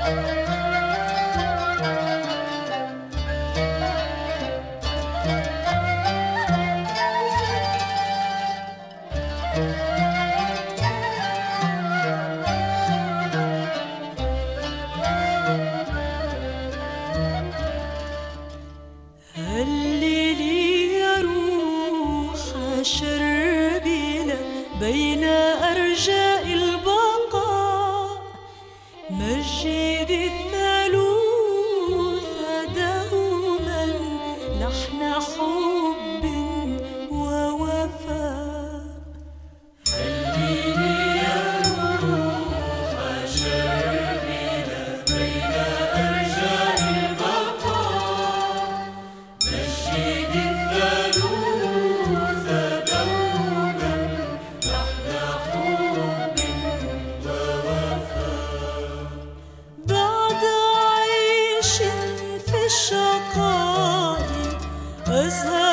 شربنا بين أرجاء البقاء مجد الثالوث دوما لحن حب ووفاء. هللي يا روح شربنا بين أرجاء البقاء مجد الثالوث دوما لحن حب ووفاء. بعد عيش في الشقاء أزهى